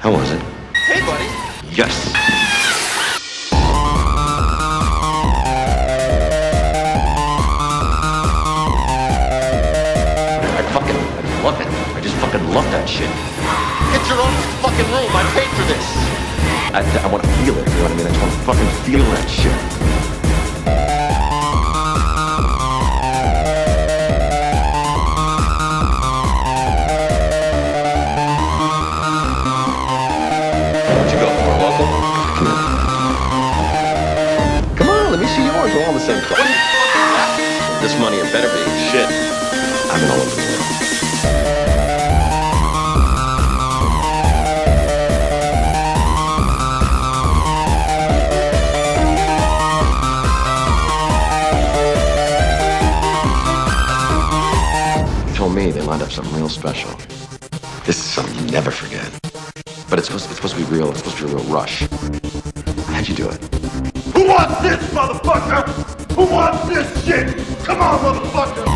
How was it? Hey, buddy. Yes. I love it. I just fucking love that shit. It's your own fucking room. I paid for this. I want to feel it, you know what I mean? I just want to fucking feel that shit. Where'd you go for, local? Come on, let me see yours. We're all the same place. This money, it better be. Shit. I've been all over the world. Told me they lined up something real special. This is something you never forget. But it's supposed to be real. It's supposed to be a real rush. How'd you do it? Who wants this, motherfucker? Who wants this shit? Come on, motherfucker!